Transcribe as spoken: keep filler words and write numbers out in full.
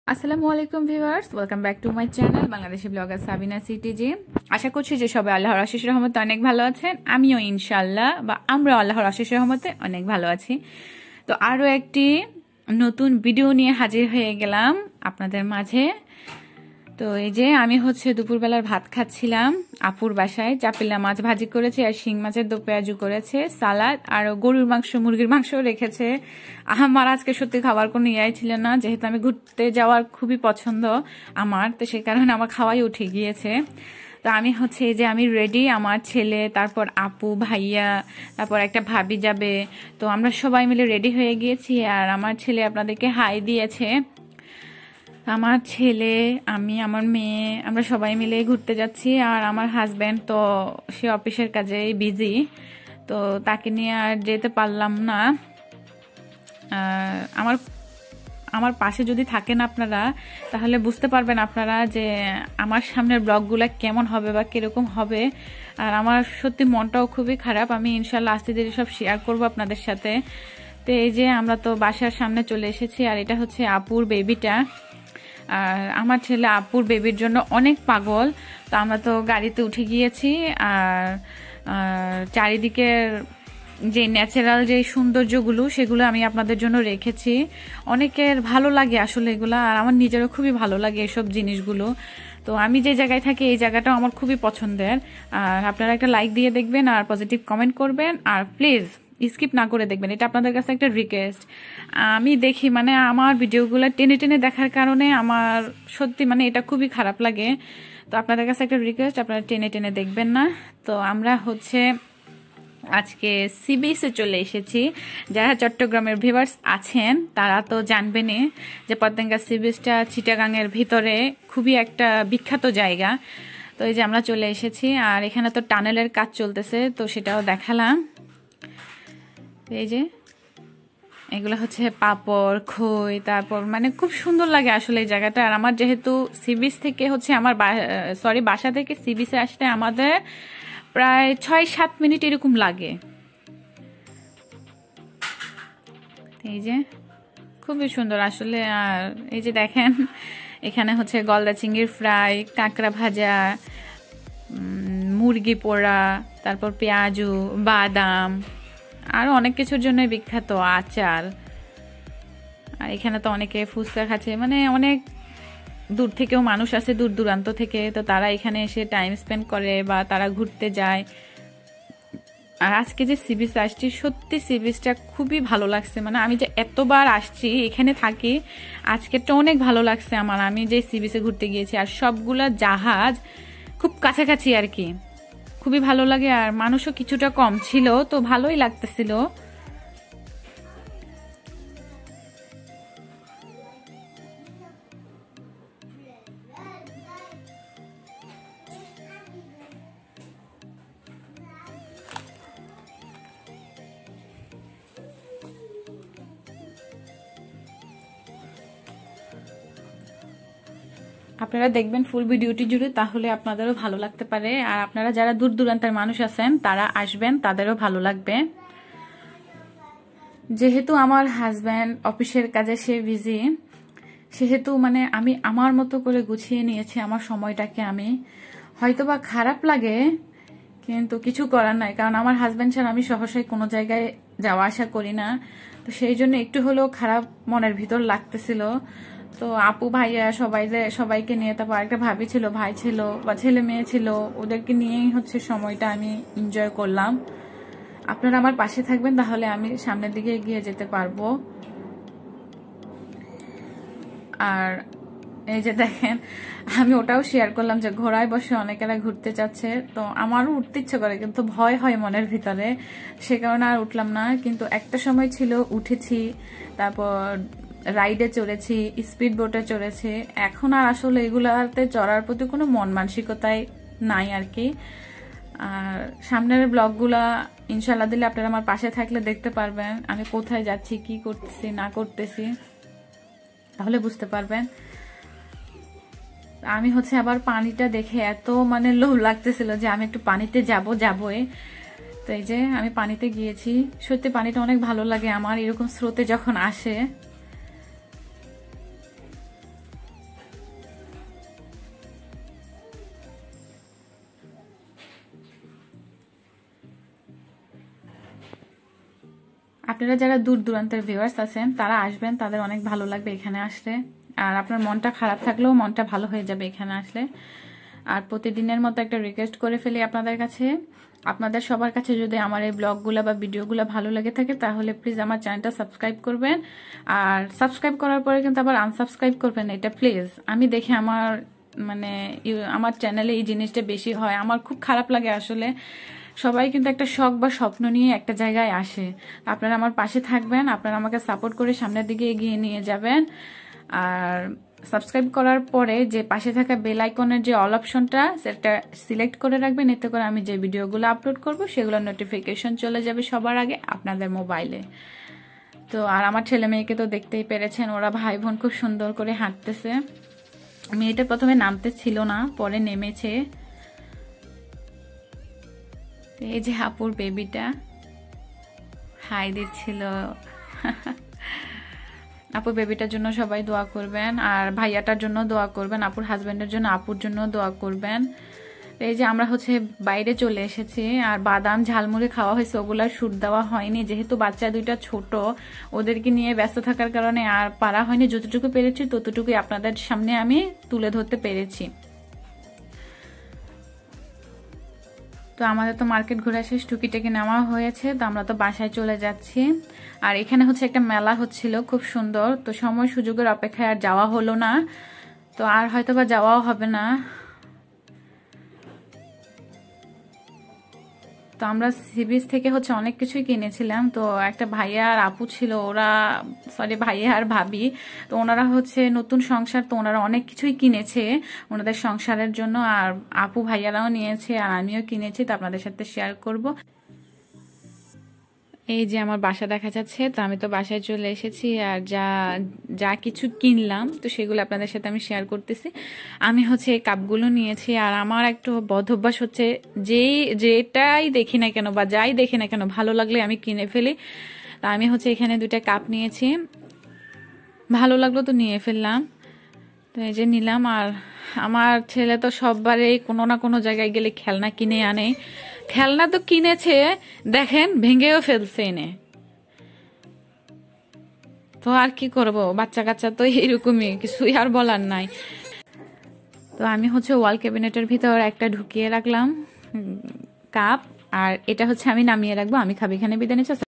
আসসালামু আলাইকুম viewers, welcome back to my channel Bangladeshi vlogger Sabina CTG. আশা করছি যে সবাই আল্লাহর অশেষ রহমতে অনেক ভালো আছেন। আমিও ইনশাআল্লাহ বা আমরা আল্লাহর অশেষ রহমতে অনেক ভালো আছি। তো আরও একটি নতুন ভিডিও নিয়ে হাজির হয়ে গেলাম আপনাদের মাঝে। তো এই যে আমি হচ্ছে দুপুরবেলার ভাত খাচ্ছিলাম আপুর বাসায়। চাপিলা মাছ ভাজি করেছে আর শিং মাছের দো পেঁয়াজু করেছে, সালাদ আর গরুর মাংস মুরগির মাংস রেখেছে। আমার আজকে সত্যি খাবার কোনো ইয়াই ছিল না, যেহেতু আমি ঘুরতে যাওয়ার খুবই পছন্দ আমার, তো সেই কারণে আমার খাওয়াই উঠে গিয়েছে। তো আমি হচ্ছে এই যে আমি রেডি, আমার ছেলে, তারপর আপু, ভাইয়া, তারপর একটা ভাবি যাবে। তো আমরা সবাই মিলে রেডি হয়ে গিয়েছি আর আমার ছেলে আপনাদেরকে হাই দিয়েছে। আমার ছেলে, আমি, আমার মেয়ে, আমরা সবাই মিলে ঘুরতে যাচ্ছি। আর আমার হাজব্যান্ড তো সে অফিসের কাজে বিজি, তো তাকে নিয়ে আর যেতে পারলাম না। আমার আমার পাশে যদি থাকেন আপনারা, তাহলে বুঝতে পারবেন আপনারা যে আমার সামনের ব্লগগুলো কেমন হবে বা কিরকম হবে। আর আমার সত্যি মনটাও খুবই খারাপ। আমি ইনশাল্লাহ আস্তে ধীরে সব শেয়ার করবো আপনাদের সাথে। তো এই যে আমরা তো বাসার সামনে চলে এসেছি আর এটা হচ্ছে আপুর বেবিটা। আর আমার ছেলে আপুর বেবির জন্য অনেক পাগল। তো আমরা তো গাড়িতে উঠে গিয়েছি আর চারিদিকের যে ন্যাচারাল যে সৌন্দর্যগুলো সেগুলো আমি আপনাদের জন্য রেখেছি। অনেকের ভালো লাগে আসলে এগুলো, আর আমার নিজেরও খুবই ভালো লাগে এসব জিনিসগুলো। তো আমি যে জায়গায় থাকি এই জায়গাটাও আমার খুবই পছন্দের। আর আপনারা একটা লাইক দিয়ে দেখবেন আর পজিটিভ কমেন্ট করবেন, আর প্লিজ স্কিপ না করে দেখবেন, এটা আপনাদের কাছে একটা রিকোয়েস্ট। আমি দেখি মানে আমার ভিডিওগুলো টেনে টেনে দেখার কারণে আমার সত্যি মানে এটা খুবই খারাপ লাগে। তো আপনাদের কাছে একটা রিকোয়েস্ট, আপনারা টেনে টেনে দেখবেন না। তো আমরা হচ্ছে আজকে সি বিচে চলে এসেছি। যারা চট্টগ্রামের ভিউয়ার্স আছেন তারা তো জানবেনই যে পতেঙ্গা সি বিচটা চিটাগাংয়ের ভিতরে খুবই একটা বিখ্যাত জায়গা। তো এই যে আমরা চলে এসেছি আর এখানে তো টানেলের কাজ চলতেছে, তো সেটাও দেখালাম। এই যে এগুলো হচ্ছে পাপড়, খই, তারপর মানে খুব সুন্দর লাগে আসলে এই জায়গাটা। আর আমার যেহেতু সি বিচ থেকে হচ্ছে আমার সরি বাসা থেকে সি বিচে আসতে আমাদের প্রায় ছয় সাত মিনিট এরকম লাগে। এই যে খুবই সুন্দর আসলে। আর এই যে দেখেন এখানে হচ্ছে গলদা চিংড়ির ফ্রাই, কাঁকড়া ভাজা, মুরগি পোড়া, তারপর পেঁয়াজু, বাদাম, আরও অনেক কিছুর জন্য বিখ্যাত, আচার। আর এখানে তো অনেকে ফুচকা খাচ্ছে, মানে অনেক দূর থেকেও মানুষ আসে, দূর দূরান্ত থেকে। তো তারা এখানে এসে টাইম স্পেন্ড করে বা তারা ঘুরতে যায়। আর আজকে যে সি বিচ আসছি, সত্যি সি বিচটা খুবই ভালো লাগছে। মানে আমি যে এতবার আসছি, এখানে থাকি, আজকেরটা অনেক ভালো লাগছে আমার। আমি যে সি বিচে ঘুরতে গিয়েছি আর সবগুলা জাহাজ খুব কাছাকাছি আর কি, খুবই ভালো লাগে। আর মানুষও কিছুটা কম ছিল, তো ভালোই লাগতেছিল। আপনারা দেখবেন ফুল ভিডিওটি জুড়ে, তাহলে আপনাদেরও ভালো লাগতে পারে। আর আপনারা যারা দূর দূরান্তের মানুষ আছেন তারা আসবেন, তাদেরও ভালো লাগবে। যেহেতু আমার হাজব্যান্ড অফিসের কাজে সে বিজি, সেহেতু মানে আমি আমার মতো করে গুছিয়ে নিয়েছি আমার সময়টাকে। আমি হয়তোবা খারাপ লাগে কিন্তু কিছু করার নাই, কারণ আমার হাজব্যান্ড ছাড়া আমি সহসাই কোনো জায়গায় যাওয়া আসা করি না। তো সেই জন্য একটু হলেও খারাপ মনের ভিতর লাগতেছিল। তো আপু, ভাইয়া সবাই সবাইকে নিয়ে, তারপর একটা ভাবি ছিল, ভাই ছিল বা ছেলে মেয়ে ছিল, ওদেরকে নিয়েই হচ্ছে সময়টা আমি এনজয় করলাম। আপনারা আমার পাশে থাকবেন, তাহলে আমি সামনের দিকে এগিয়ে যেতে পারবো। আর এই যে দেখেন আমি ওটাও শেয়ার করলাম যে ঘোড়ায় বসে অনেকেরা ঘুরতে যাচ্ছে। তো আমারও উঠতে ইচ্ছে করে কিন্তু ভয় হয় মনের ভিতরে, সে কারণে আর উঠলাম না। কিন্তু একটা সময় ছিল উঠেছি, তারপর রাইডে চড়েছি, স্পিড বোটে চড়েছি। এখন আর আসলে এগুলাতে চড়ার প্রতি কোনো মন মানসিকতাই নাই আর কি। আর সামনের ব্লগগুলা ইনশাল্লাহ দিলে আপনারা আমার পাশে থাকলে দেখতে পারবেন আমি কোথায় যাচ্ছি, কি করতেছি না করতেছি, তাহলে বুঝতে পারবেন। আমি হচ্ছে আবার পানিটা দেখে এত মানে লোভ লাগতেছিল যে আমি একটু পানিতে যাব যাবই। তো এই যে আমি পানিতে গিয়েছি, সত্যি পানিটা অনেক ভালো লাগে আমার এরকম স্রোতে যখন আসে। আপনারা যারা দূর দূরান্তের ভিউয়ার্স আছেন তারা আসবেন, তাদের অনেক ভালো লাগবে এখানে আসলে। আর আপনার মনটা খারাপ থাকলেও মনটা ভালো হয়ে যাবে এখানে আসলে। আর প্রতিদিনের মতো একটা রিকোয়েস্ট করে ফেলি আপনাদের কাছে, আপনাদের সবার কাছে যদি আমার এই ব্লগগুলো বা ভিডিওগুলো ভালো লেগে থাকে তাহলে প্লিজ আমার চ্যানেলটা সাবস্ক্রাইব করবেন। আর সাবস্ক্রাইব করার পরে কিন্তু আবার আনসাবস্ক্রাইব করবেন এটা প্লিজ। আমি দেখি আমার মানে আমার চ্যানেলে এই জিনিসটা বেশি হয়, আমার খুব খারাপ লাগে আসলে। সবাই কিন্তু একটা শখ বা স্বপ্ন নিয়ে একটা জায়গায় আসে, আপনারা আমার পাশে থাকবেন, আপনারা আমাকে সাপোর্ট করে সামনের দিকে এগিয়ে নিয়ে যাবেন। আর সাবস্ক্রাইব করার পরে যে পাশে থাকা বেল আইকনের যে অল অপশনটা সেটা সিলেক্ট করে রাখবেন, এতে করে আমি যে ভিডিওগুলো আপলোড করব সেগুলোর নোটিফিকেশন চলে যাবে সবার আগে আপনাদের মোবাইলে। তো আর আমার ছেলে মেয়েকে তো দেখতেই পেরেছেন, ওরা ভাই বোন খুব সুন্দর করে হাঁটতেছে। মেয়েটা প্রথমে নামতে ছিল না, পরে নেমেছে। এই যে আপুর বেবিটা হাই দিচ্ছিল। আপুর বেবিটার জন্য সবাই দোয়া করবেন, আর ভাইয়াটার জন্য দোয়া করবেন, আপুর হাজবেন্ডের জন্য, আপুর জন্য দোয়া করবেন। এই যে আমরা হচ্ছে বাইরে চলে এসেছি, আর বাদাম ঝালমুড়ি খাওয়া হয়েছে, ওগুলা শুট দেওয়া হয়নি যেহেতু বাচ্চা দুইটা ছোট, ওদেরকে নিয়ে ব্যস্ত থাকার কারণে আর পারা হয়নি। যতটুকু পেরেছি ততটুকুই আপনাদের সামনে আমি তুলে ধরতে পেরেছি। তো আমাদের তো মার্কেট ঘুরে শেষ, টুকিটাকি নেওয়া হয়েছে, তো আমরা তো বাসায় চলে যাচ্ছি। আর এখানে হচ্ছে একটা মেলা হচ্ছিল খুব সুন্দর, তো সময় সুযোগের অপেক্ষায় আর যাওয়া হলো না, তো আর হয়তো বা যাওয়াও হবে না। তো আমরা সি বিচ থেকে হচ্ছে অনেক কিছুই কিনেছিলাম। তো একটা ভাইয়া আর আপু ছিল, ওরা সরি ভাইয়া আর ভাবি, তো ওনারা হচ্ছে নতুন সংসার, তো ওনারা অনেক কিছুই কিনেছে ওনাদের সংসারের জন্য। আর আপু ভাইয়ারাও নিয়েছে আর আমিও কিনেছি, তো আপনাদের সাথে শেয়ার করব। এই যে আমার বাসা দেখা যাচ্ছে, তো আমি তো বাসায় চলে এসেছি, আর যা যা কিছু কিনলাম তো সেগুলো আপনাদের সাথে আমি শেয়ার করতেছি। আমি হচ্ছে এই কাপগুলো নিয়েছি, আর আমার একটু বদ অভ্যাস হচ্ছে, যেই যেটাই দেখি না কেন বা যাই দেখি না কেন ভালো লাগলে আমি কিনে ফেলি। তা আমি হচ্ছে এখানে দুইটা কাপ নিয়েছি, ভালো লাগলো তো নিয়ে ফেললাম। তো এই যে নিলাম। আর আমার ছেলে তো সববারেই কোনো না কোনো জায়গায় গেলে খেলনা কিনে আনে, খেলনা তো কিনেছে দেখেন ভেঙেও ফেলছে এনে। তো আর কি করব, বাচ্চা কাচ্চা তো এইরকমই, কিছুই আর বলার নাই। তো আমি হচ্ছে ওয়াল ক্যাবিনেটের ভিতর একটা ঢুকিয়ে রাখলাম কাপ, আর এটা হচ্ছে আমি নামিয়ে রাখবো। আমি খাবি এখানে বিদায় নিচ্ছি।